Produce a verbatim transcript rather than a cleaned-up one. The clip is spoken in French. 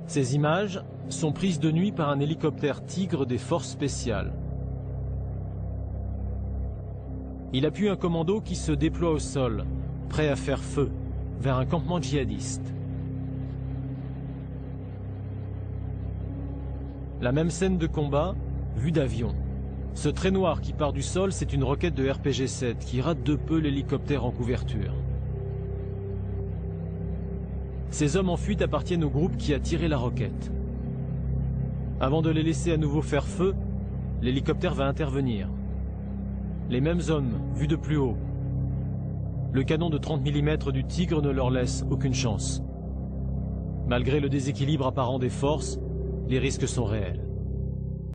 Ces images sont prises de nuit par un hélicoptère Tigre des forces spéciales. Il appuie un commando qui se déploie au sol, prêt à faire feu, vers un campement djihadiste. La même scène de combat, vue d'avion. Ce trait noir qui part du sol, c'est une roquette de R P G sept qui rate de peu l'hélicoptère en couverture. Ces hommes en fuite appartiennent au groupe qui a tiré la roquette. Avant de les laisser à nouveau faire feu, l'hélicoptère va intervenir. Les mêmes hommes, vus de plus haut. Le canon de trente millimètres du Tigre ne leur laisse aucune chance. Malgré le déséquilibre apparent des forces, les risques sont réels.